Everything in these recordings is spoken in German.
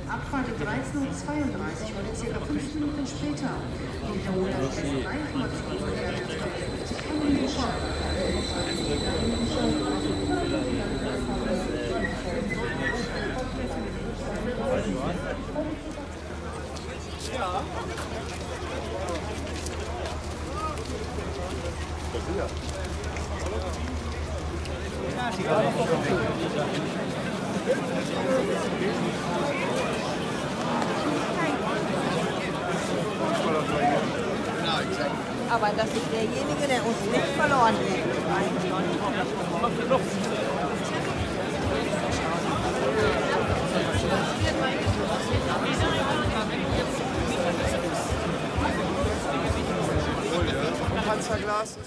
Abfahrt um 13:32 Uhr, heute circa 5 Minuten später. Die Wiederholung der Information von der Aber das ist derjenige, der uns nicht verloren geht. Panzerglas.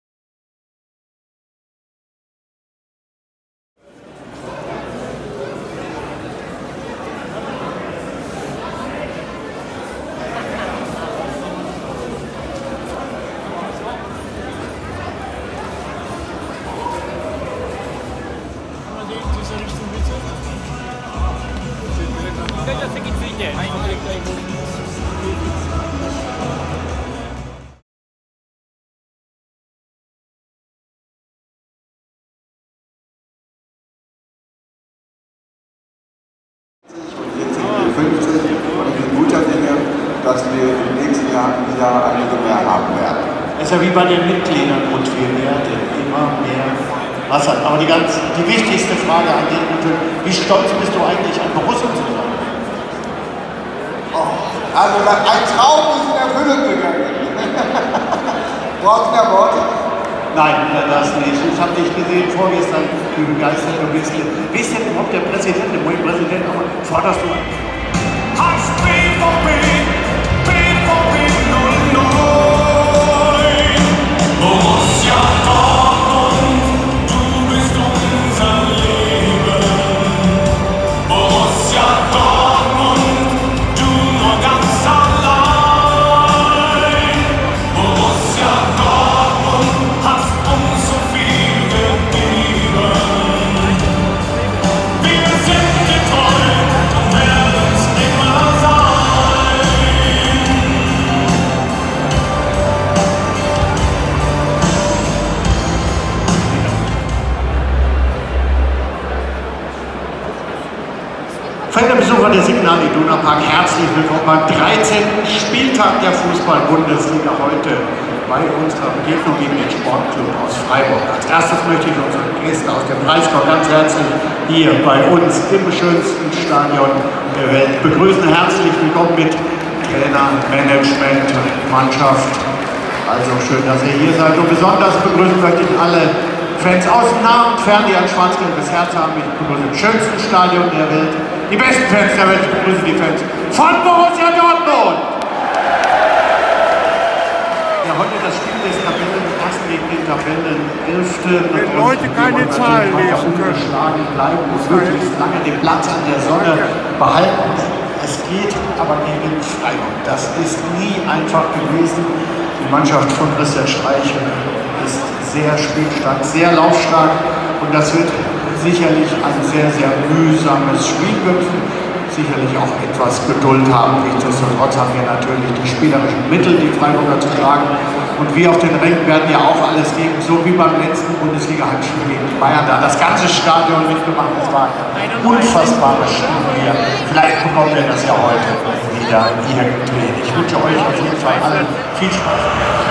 Und ich bin guter Dinge, dass wir im nächsten Jahr einige mehr haben werden. Es ist ja wie bei den Mitgliedern und wir werden immer mehr Wasser. Aber die wichtigste Frage an dich, wie stolz bist du eigentlich an Borussia zu sein? Oh, also ein Traum ist in Erfüllung gegangen. Braucht mehr Worte? Nein, das nicht. Ich habe dich gesehen vorgestern, wie begeistert du bist. Wie ist denn überhaupt der Präsident, der neue Präsident, aber forderst du an? Borussia Dortmund, du bist unser Leben. Borussia Dortmund, du nur ganz allein. Borussia Dortmund hast uns so viel gegeben. Wir sind dir treu und werden's immer sein. Verehrte Besucher des Signal Iduna Park, herzlich willkommen beim 13. Spieltag der Fußball-Bundesliga heute bei unserer Begegnung gegen den Sportclub aus Freiburg. Als erstes möchte ich unsere Gäste aus dem Breisgau ganz herzlich hier bei uns im schönsten Stadion der Welt begrüßen. Herzlich willkommen mit Trainer, Management, Mannschaft. Also schön, dass ihr hier seid. Und besonders begrüßen möchte ich alle Fans aus nah und fern, die ein schwarz-gelbes Herz haben. Ich begrüße im schönsten Stadion der Welt. Die besten Fans der Welt, ich begrüße die Fans von Borussia Dortmund! Ja, heute das Spiel des Tabellenersten gegen den Tabellenelften. Wenn Leute keine Zahlen lesen können. Schlagen bleiben und möglichst lange den Platz an der Sonne behalten. Es geht aber gegen Freiburg. Das ist nie einfach gewesen. Die Mannschaft von Christian Streich ist sehr spielstark, sehr laufstark und das wird sicherlich ein sehr, sehr mühsames Spiel. Wir müssen sicherlich auch etwas Geduld haben. Nichtsdestotrotz haben wir natürlich die spielerischen Mittel, die Freiburger zu schlagen. Und wir auf den Rängen werden ja auch alles geben, so wie beim letzten Bundesliga-Heimspiel gegen die Bayern. Da das ganze Stadion mitgemacht, das war ein unfassbares Spiel hier. Vielleicht bekommen wir das ja heute wieder irgendwie. Ich wünsche euch auf jeden Fall allen viel Spaß.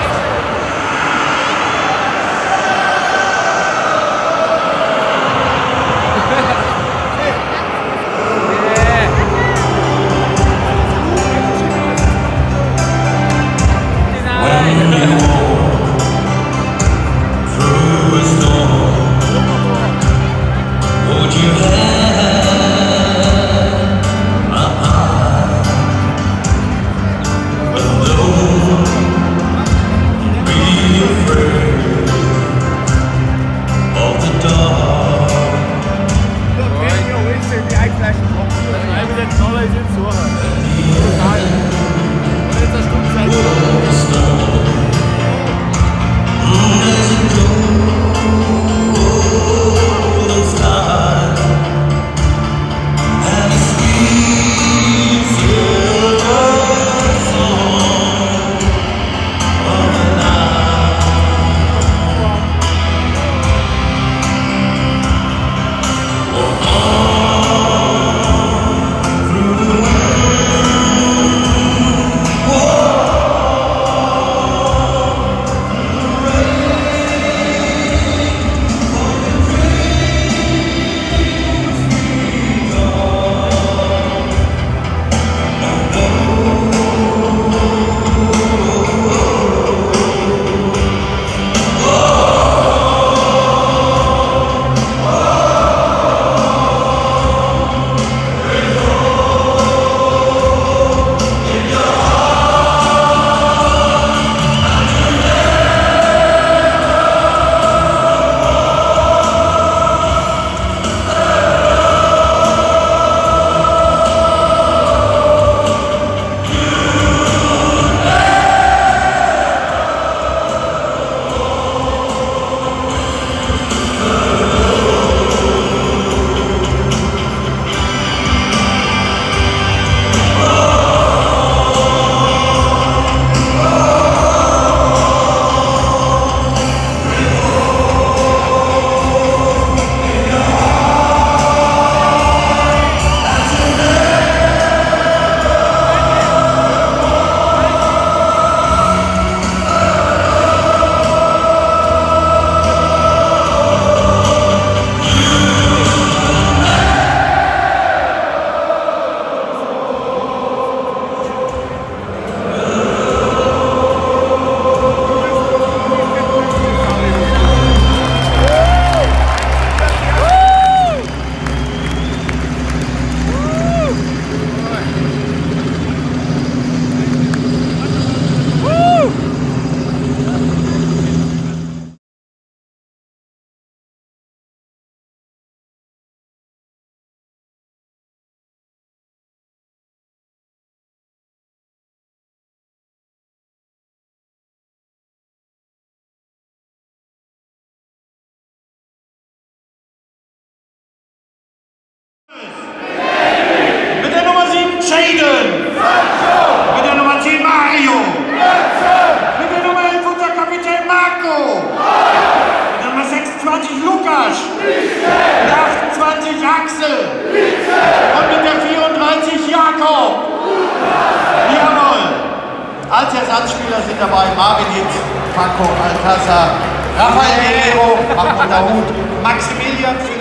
sind dabei Marvin Hitz, Paco Alcázar, Rafael Guerrero, Mahmoud Dahoud, Maximilian Philipp.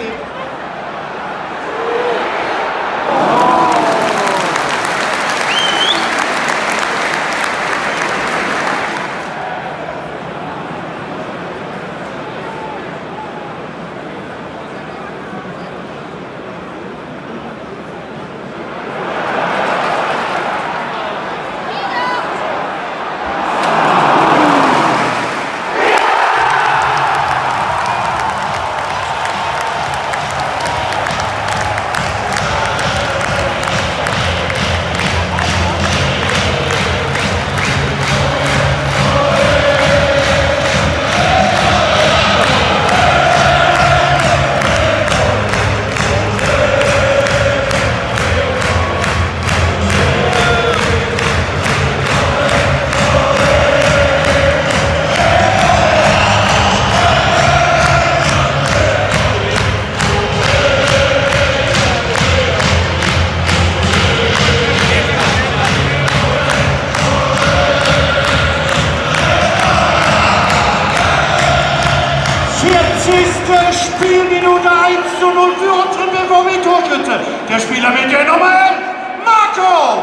Spielminute 1:0 für unseren BVB-Torschütze. Der Spieler mit der Nummer 11, Marco!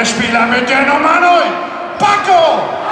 der Spieler mit der Nummer 9, Paco